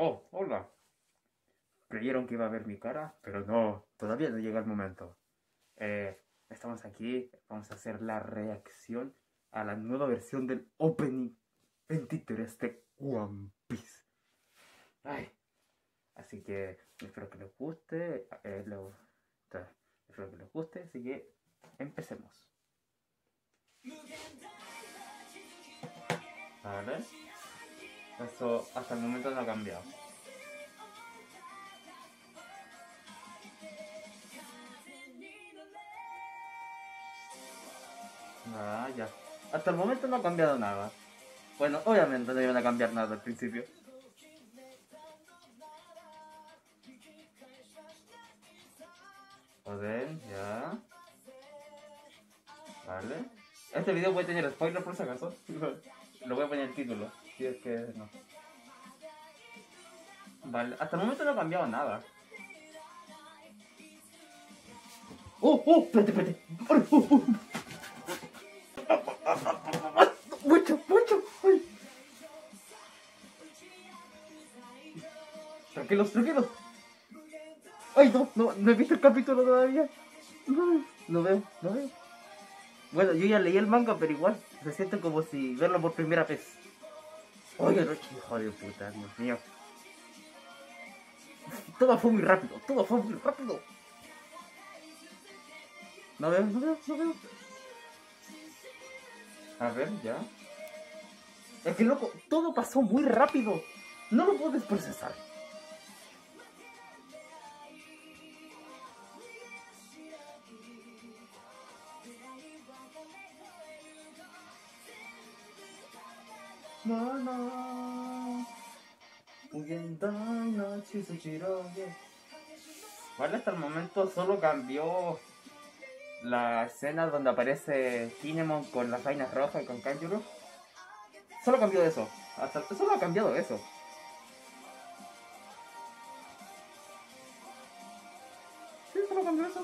Oh, hola. Creyeron que iba a ver mi cara, pero no, todavía no llega el momento. Estamos aquí, vamos a hacer la reacción a la nueva versión del Opening 23 de One Piece. Ay, así que espero que les guste, espero que les guste, así que empecemos. Vale, eso hasta el momento no ha cambiado. Ah, ya. Hasta el momento no ha cambiado nada. Bueno, obviamente no iban a cambiar nada al principio. Joder, ya. Vale. Este video puede tener spoiler por si acaso. Lo voy a poner el título. Si es que no. Vale, hasta el momento no ha cambiado nada. ¡Oh! ¡Oh! ¡Espérate, espérate! ¡Mucho, mucho! ¡Ay! Tranquilos, tranquilos. ¡Ay, no! No he visto el capítulo todavía. No, no veo, no veo. Bueno, yo ya leí el manga, pero igual se siente como si verlo por primera vez. Oye, no, hijo de puta, Dios mío. Todo fue muy rápido, todo fue muy rápido. No veo, no veo, no veo. A ver, ya. Es que loco, todo pasó muy rápido. No lo puedes procesar. No, no. Vale, hasta el momento solo cambió la escena donde aparece Kinemon con las vainas rojas y con Kanjuro. Solo cambió eso. Solo ha cambiado eso. Sí, solo cambió eso.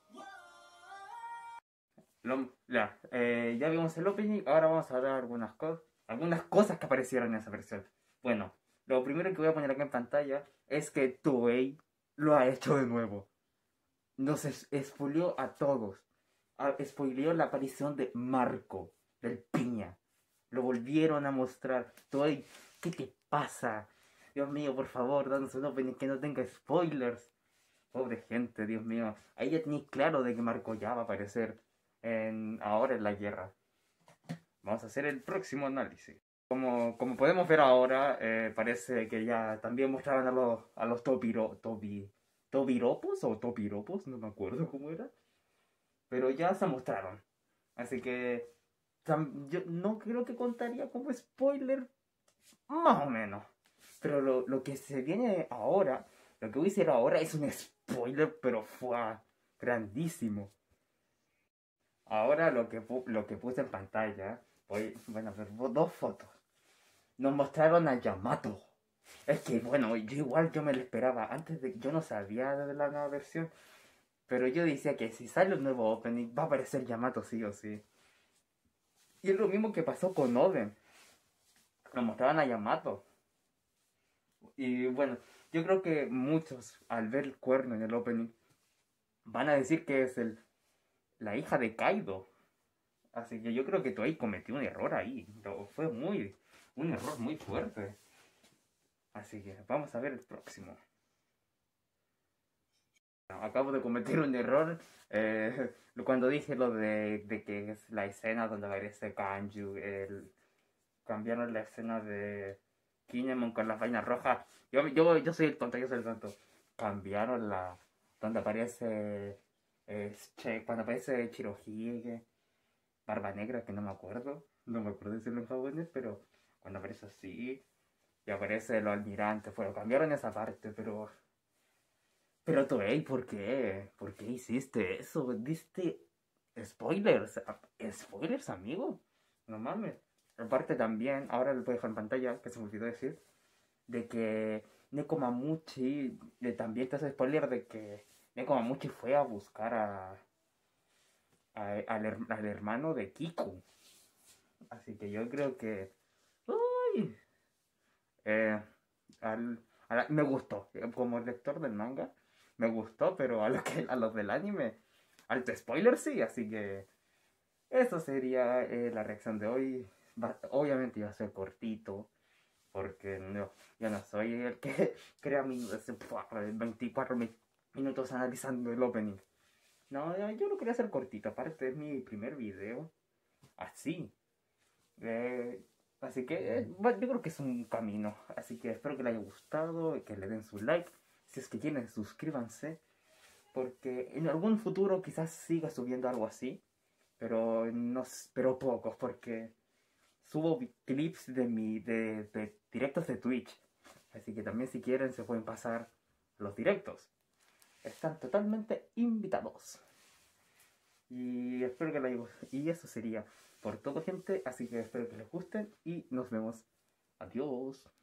Ya vimos el opening, ahora vamos a ver algunas cosas que aparecieron en esa versión. Bueno, lo primero que voy a poner aquí en pantalla es que Toei lo ha hecho de nuevo. Nos spoileó a todos. Spoileó la aparición de Marco, del Piña. Lo volvieron a mostrar. Toei, ¿qué te pasa? Dios mío, por favor, danos un opening que no tenga spoilers. Pobre gente, Dios mío. Ahí ya tenéis claro de que Marco ya va a aparecer ahora en la guerra. Vamos a hacer el próximo análisis. Como podemos ver ahora, parece que ya también mostraban a los Tobiropos o Topiropos, no me acuerdo cómo era. Pero ya se mostraron. Así que yo no creo que contaría como spoiler, más o menos. Pero lo que se viene ahora, lo que voy a hacer ahora es un spoiler, pero fue grandísimo. Ahora lo que puse en pantalla, bueno, a ver, dos fotos. Nos mostraron a Yamato. Es que, bueno, yo me lo esperaba. Yo no sabía de la nueva versión. Pero yo decía que si sale un nuevo opening, va a aparecer Yamato sí o sí. Y es lo mismo que pasó con Oden. Nos mostraban a Yamato. Y bueno, yo creo que muchos, al ver el cuerno en el opening, van a decir que es la hija de Kaido. Así que yo creo que Toei cometió un error ahí. Fue un error muy fuerte. Así que vamos a ver el próximo. Acabo de cometer un error cuando dije lo de que es la escena donde aparece Kanju. Cambiaron la escena de Kinemon con las vainas rojas. Yo soy el tonto, yo soy el tonto. Cambiaron la donde aparece cuando aparece Chirohige, Barba Negra, que no me acuerdo decirlo en japonés, pero cuando aparece así y aparece el almirante, bueno, cambiaron esa parte, pero Toei, ¿por qué? ¿Por qué hiciste eso? ¿Diste spoilers? ¿Spoilers, amigo? No mames. Aparte también, ahora les voy a dejar en pantalla, que se me olvidó decir, de que Nekomamuchi, también te hace spoiler de que Nekomamuchi fue a buscar al hermano de Kiku. Así que yo creo que... ¡Uy! Eh, al, Me gustó. Como lector del manga, me gustó, pero a los del anime, alto spoiler sí, así que eso sería la reacción de hoy. Obviamente iba a ser cortito, porque no, yo no soy el que crea 24 minutos analizando el opening. No, yo lo quería hacer cortito, aparte es mi primer video así. Eh, Así que bueno, yo creo que es un camino. Así que espero que les haya gustado, que le den su like. Si es que quieren, suscríbanse. Porque en algún futuro quizás siga subiendo algo así. Pero no, pero pocos, porque subo clips de directos de Twitch. Así que también si quieren se pueden pasar los directos. Están totalmente invitados. Y espero que les guste. Y eso sería por todo, gente. Así que espero que les gusten y nos vemos. Adiós.